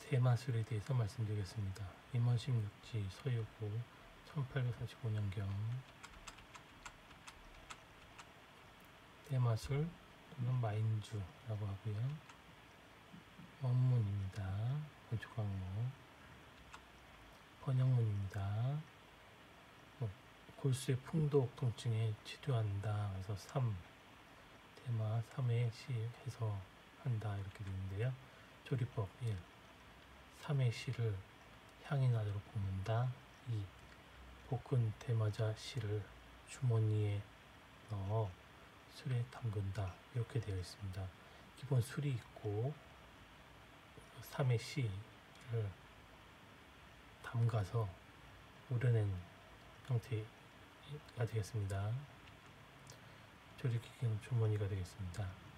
대마술에 대해서 말씀드리겠습니다. 임원십육지 서유고 1845년경 대마술 또는 마인주라고 하고요. 원문입니다. 건축 항목 번역문입니다. 골수의 풍독 통증에 치료한다. 그래서 3 대마 3의 시 해서한다 이렇게 되는데요. 조리법 1 3의 시를 향이 나도록 볶는다. 2 볶은 대마자 시를 주머니에 넣어 술에 담근다. 이렇게 되어 있습니다. 기본 술이 있고 3의 시를 담가서 우려낸 형태가 되겠습니다. 조리기계는 주머니가 되겠습니다.